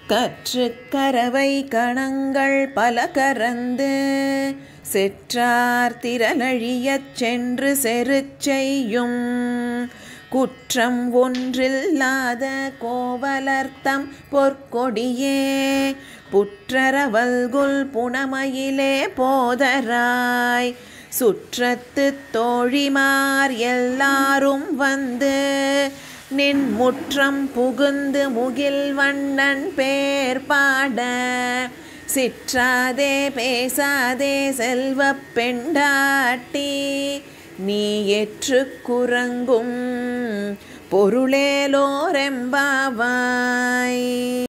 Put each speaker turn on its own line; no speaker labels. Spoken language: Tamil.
கற்று கரவை கணங்கள் பல கரந்து செற்றார் திரளழியச் சென்று செருச்செய்யும் குற்றம் ஒன்றில்லாத கோவலர்த்தம் பொற்கொடியே புற்றரவல்குல் புனமயிலே போதராய் சுற்றத்து தோழிமார் எல்லாரும் வந்து நின் முற்றம் புகுந்து முகில் வண்ணன் பேர் பாட சிற்றாதே பேசாதே செல்வப் பெண்டாட்டி நீ ஏற்று குறங்கும் பொருளேலோரெம்பாவாய்.